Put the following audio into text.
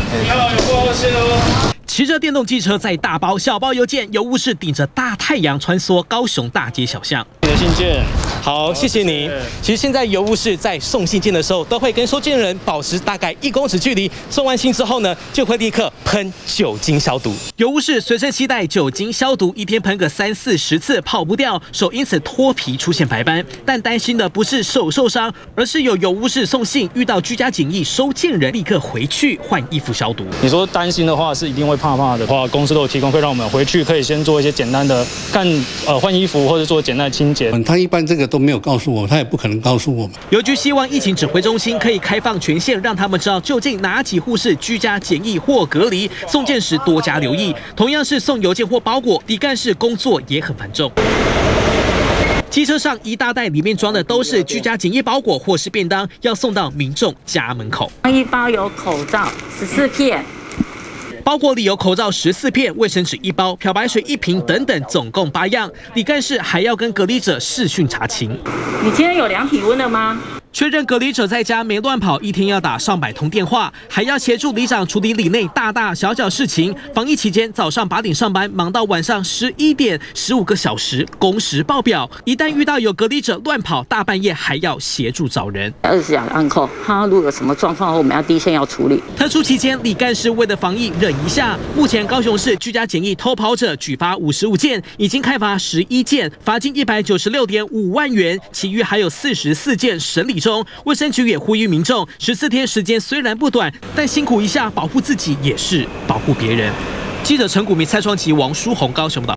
你好，有挂号线哦。 骑着电动机车载大包小包邮件，邮务士顶着大太阳穿梭高雄大街小巷。 你的信件， 好，谢谢你。其实现在邮务士在送信件的时候，都会跟收件人保持大概1公尺距离。送完信之后呢，就会立刻喷酒精消毒。邮务士随身携带酒精消毒，一天喷个30-40次，跑不掉，手因此脱皮出现白斑。但担心的不是手受伤，而是有邮务士送信遇到居家检疫，收件人立刻回去换衣服消毒。 你说担心的话，是一定会怕的话，公司都有提供，会让我们回去可以先做一些简单的换衣服或者做简单的清洁。 他一般这个都没有告诉我，他也不可能告诉我们。 邮局希望疫情指挥中心可以开放权限，让他们知道究竟哪几户是居家检疫或隔离，送件时多加留意。同样是送邮件或包裹，李干事工作也很繁重。 机车上一大袋，里面装的都是居家检疫包裹或是便当，要送到民众家门口。 一包有口罩14片。 包裹里有口罩14片、卫生纸1包、漂白水1瓶等等，总共8样。李干事还要跟隔离者视讯查勤。 你今天有量体温了吗？ 确认隔离者在家没乱跑，一天要打上百通电话，还要协助里长处理里内大大小小事情。防疫期间，早上8点上班，忙到晚上11点，15个小时，工时爆表。一旦遇到有隔离者乱跑，大半夜还要协助找人。 24小时按扣，他如果有什么状况，我们要第一线要处理。 特殊期间，李干事为了防疫忍一下。目前高雄市居家检疫偷跑者举发55件，已经开罚11件，罚金196.5万元，其余还有44件审理中。卫生局也呼吁民众，14天时间虽然不短，但辛苦一下，保护自己也是保护别人。记者陈谷明、蔡双琪、王书宏高雄报道。